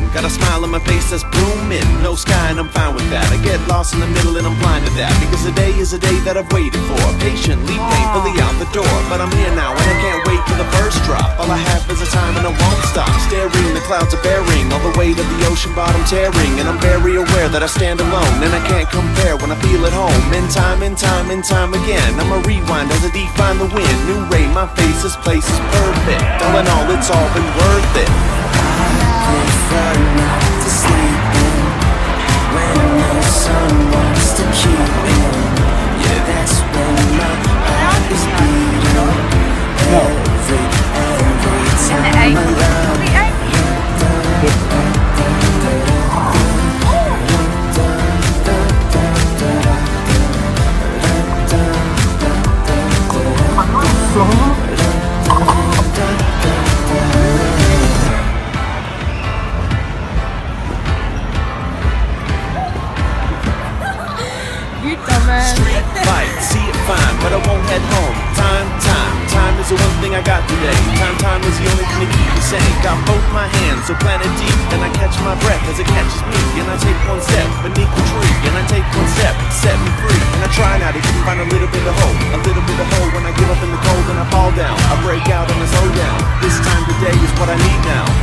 Got a smile on my face that's blooming. No sky and I'm fine with that. I get lost in the middle and I'm blind to that. Because today is a day that I've waited for. Patiently, painfully out the door. But I'm here now and I can't wait for the first drop. All I have is a time and I won't stop. Staring, the clouds are bearing all the weight of the ocean bottom tearing. And I'm very aware that I stand alone and I can't compare when I feel at home. In time again, I'ma rewind as I define the wind. New rain, my face, this place is perfect. All in all, it's all been worth it. I prefer not to sleep in when the sun wants to keep in. Yeah, that's when my heart is beating every time around. You dumbass. Street fight, see it fine, but I won't head home. Time is the one thing I got today. Time is the only thing to keep me sane. Got both my hands so planted deep, and I catch my breath as it catches me. And I take one step beneath the tree, and I take one step, set me free. And I try now to find a little bit of hope, a little bit of hope when I give up in the cold and I fall down. I break out and I slow down. This time today is what I need now.